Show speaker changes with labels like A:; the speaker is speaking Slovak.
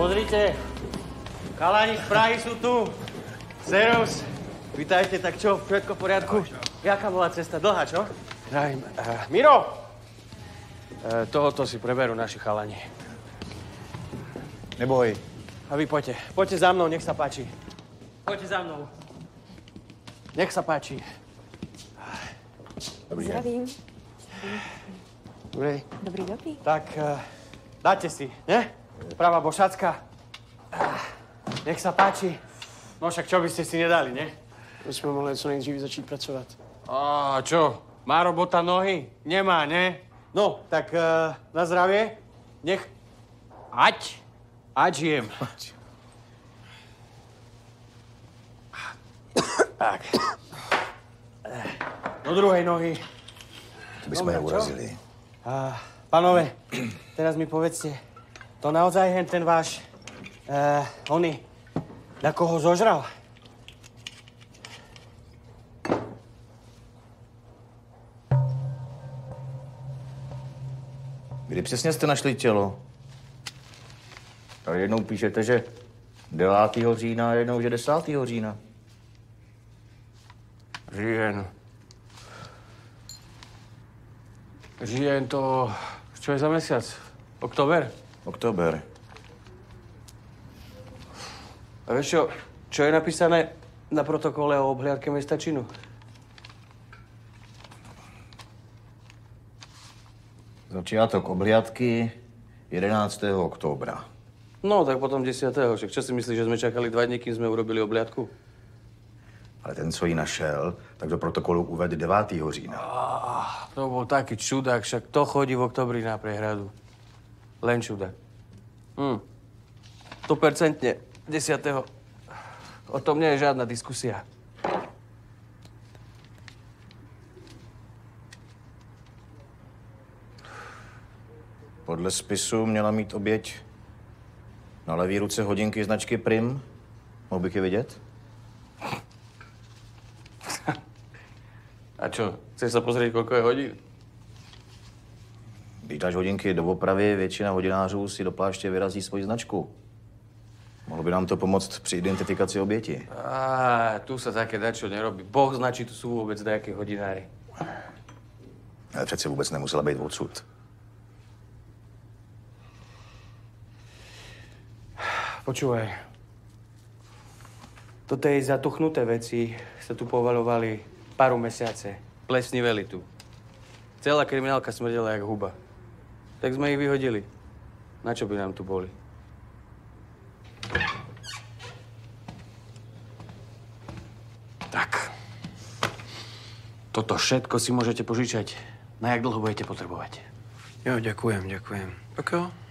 A: Pozrite, chalani z Prahy sú tu. Servus. Vítajte, tak čo, všetko v poriadku? Jaká bola cesta? Dlhá, čo? Zdravím. Miro! Tohoto si preberú naši chalani.
B: Neboj.
A: A vy poďte. Poďte za mnou, nech sa páči. Poďte za mnou. Nech sa páči.
B: Dobrý deň.
C: Zdravím.
A: Dobrý.
C: Dobrý.
A: Tak, dáte si, ne? Pravá bošacka. Nech sa páči. No však čo by ste si nedali, ne?
D: My jsme mohli co nejdřív začít pracovat.
A: A čo? Má robota nohy? Nemá, ne? No, tak na zdravie. Nech... Ať jem. Tak. Do druhej nohy.
B: To bychom je urazili.
A: Panové, teraz mi povedzte, to naozaj ten váš, oný, na koho zožral?
B: Kdy přesně jste našli tělo? Tady jednou píšete, že 9. října a jednou, že 10. října.
A: Žien to... Čo je za mesiac? Október?
B: Oktober.
A: A vieš čo je napísané na protokole o obhliadke mesta Čínu?
B: Začiatok obhliadky 11. októbra.
A: No, tak potom 10. Však čo si myslíš, že sme čakali 2 dní, kým sme urobili obhliadku?
B: Ale ten, co ji našel, tak do protokolu uvedl 9. října.
A: To bol taký čudák, však to chodí v oktobri na prehradu. Len čudák. 100% 10. O tom nie je žiadna diskusia.
B: Podle spisu měla mít oběť na levý ruce hodinky značky Prim. Mohl bych je vidět?
A: A čo, chceš sa pozrieť, koľko je hodín?
B: Když dáš hodinky do opravy, většina hodinářů si do pláště vyrazí svoji značku. Mohlo by nám to pomoct při identifikaci oběti.
A: Tu sa také dačo nerobí. Boh značí, tu sú vôbec dajaké hodinári.
B: Ale přece vůbec nemusela být odsud.
A: Počúvaj. Do tej zatuchnuté veci sa tu povalovali paru mesiace. Plesniveli tu. Celá kriminálka smrdela jak huba. Tak sme ich vyhodili. Na čo by nám tu boli? Tak. Toto všetko si môžete požičať. Na jak dlho budete potrebovať?
D: Jo, děkujem. Tak jo.